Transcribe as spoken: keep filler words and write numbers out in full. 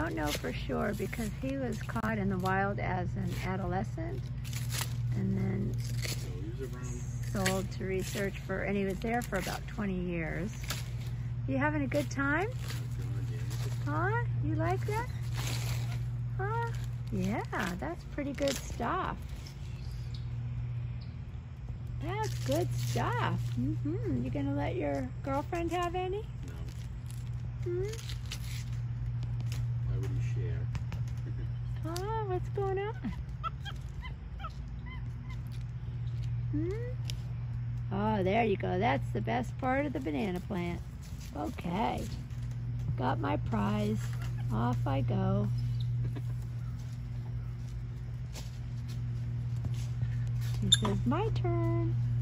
don't know for sure because he was caught in the wild as an adolescent and then sold to research for, and he was there for about twenty years. You having a good time? Huh? You like that? Huh? Yeah, that's pretty good stuff. That's good stuff. Mm-hmm. You gonna let your girlfriend have any? No. Hmm? Why would he share? Oh, what's going on? Hmm? Oh, there you go. That's the best part of the banana plant. Okay. Got my prize. Off I go. He says, my turn.